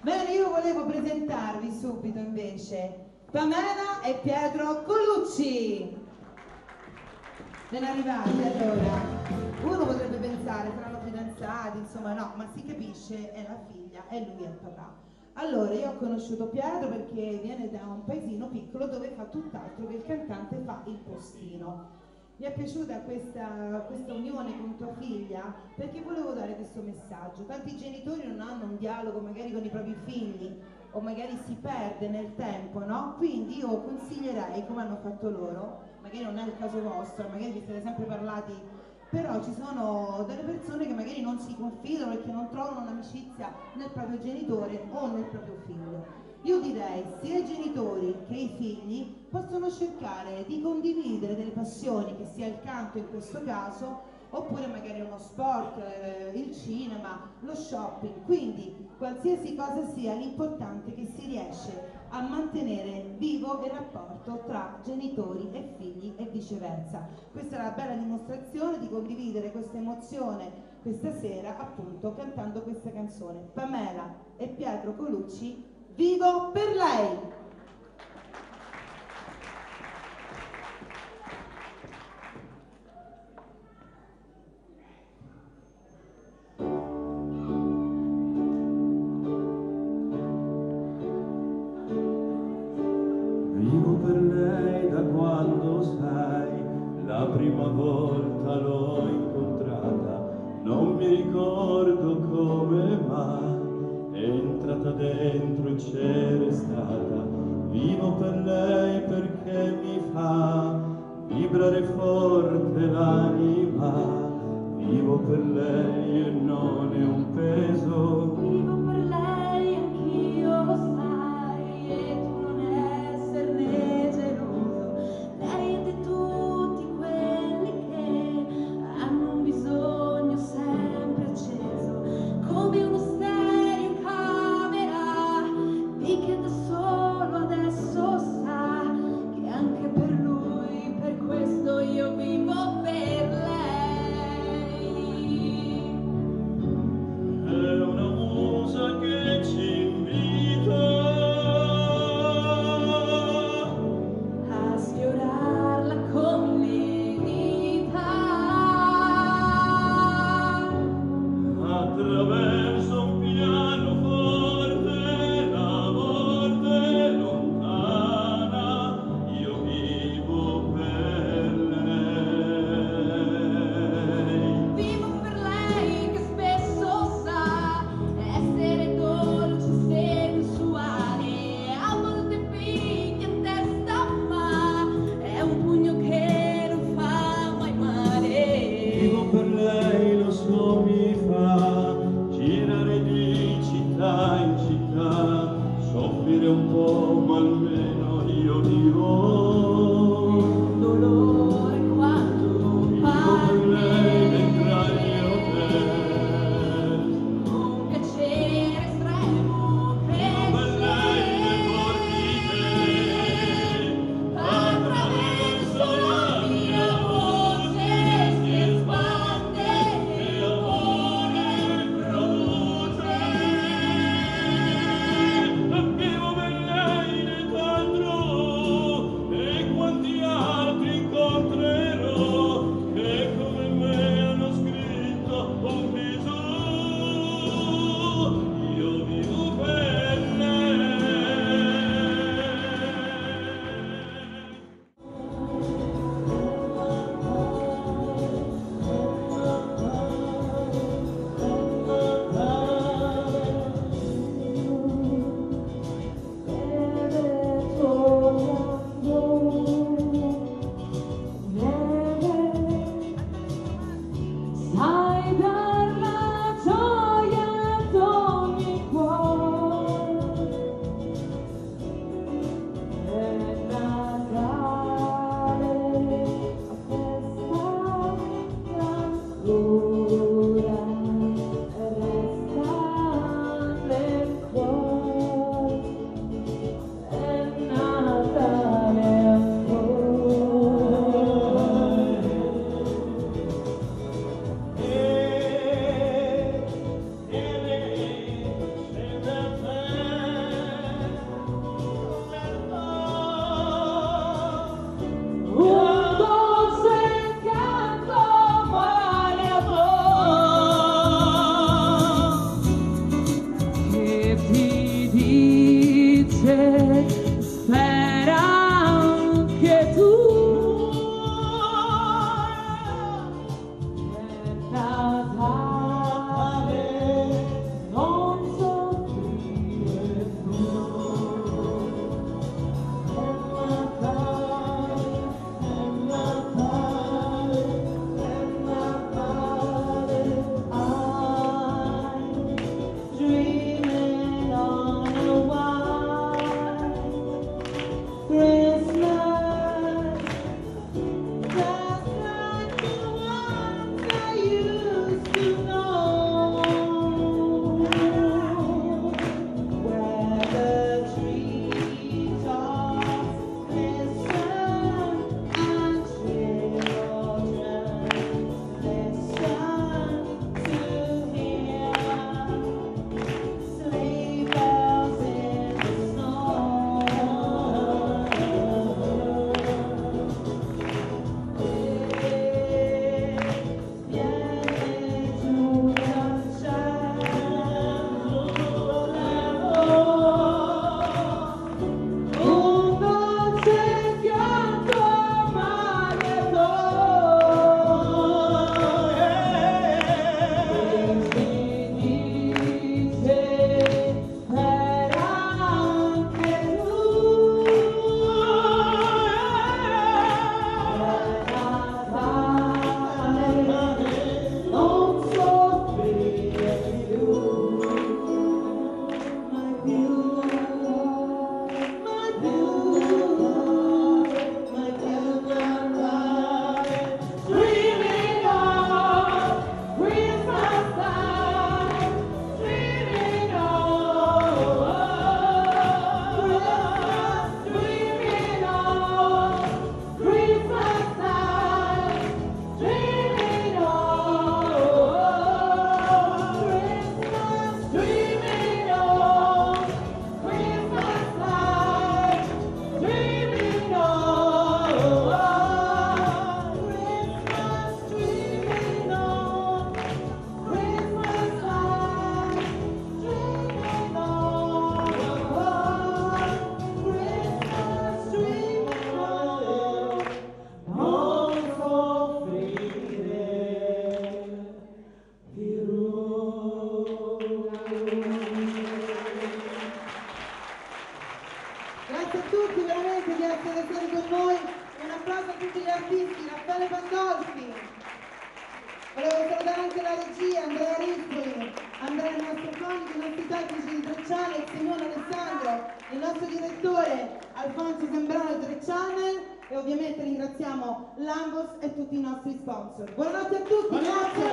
Bene, io volevo presentarvi subito invece Pamela e Pietro Colucci. Ben arrivati. Allora, uno potrebbe pensare saranno fidanzati, insomma no, ma si capisce, è la figlia e lui è il papà. Allora, io ho conosciuto Pietro perché viene da un paesino piccolo dove fa tutt'altro che il cantante fa il postino. Mi è piaciuta questa unione con tua figlia perché volevo dare questo messaggio. Tanti genitori non hanno un dialogo magari con i propri figli o magari si perde nel tempo, no? Quindi io consiglierei, come hanno fatto loro, magari non è il caso vostro, magari vi siete sempre parlati, però ci sono delle persone che magari non si confidano perché non trovano un'amicizia nel proprio genitore o nel proprio figlio. Io direi sia i genitori che i figli possono cercare di condividere delle passioni, che sia il canto in questo caso, oppure magari uno sport, il cinema, lo shopping, quindi qualsiasi cosa sia, l'importante è che si riesce a mantenere vivo il rapporto tra genitori e figli e viceversa. Questa è una bella dimostrazione di condividere questa emozione questa sera, appunto, cantando questa canzone. Pamela e Pietro Colucci, Vivo per lei! Vivo per lei da quando, sai, la prima volta l'ho incontrata. Non mi ricordo come, ma è entrata dentro e c'è restata. Vivo per lei perché mi fa vibrare forte l'anima. Vivo per lei e non è un peso. Vivo per lei, anch'io lo sai, e tu non esserne geloso. Lei è di tutti quelli che hanno un bisogno sempre acceso, come uno stereo in camera, di che da solo adesso sa che anche per lui, per questo io vivo per lei. È una musa che ci invita A sfiorarla con le dita, attraverso un pianoforte, la morte lontana. Io vivo per lei. vivo per lei che spesso sa essere dolce, sensuale, a volte picchia in testa, ma è un pugno che non fa mai male. Vivo per lei, lo so, mi fa girare di città in città, soffrire un po', ma almeno io vivo. Dolore quando Vivo per lei dentro agli hotel. un piacere estremo Per lei nei porti attraverso la mia voce si espande e amore produce. Vivo per lei in età Grazie a tutti veramente di essere stati con noi. Un applauso a tutti gli artisti, Raffaele Pandolfi. Volevo salutare anche la regia, Andrea Rispoli, Andrea il nostro fonico, i nostri tecnici di Treccane, il Simone Alessandro, il nostro direttore Alfonso Sembrano di Treccane e ovviamente ringraziamo l'Ambos e tutti i nostri sponsor. Buonanotte a tutti, grazie!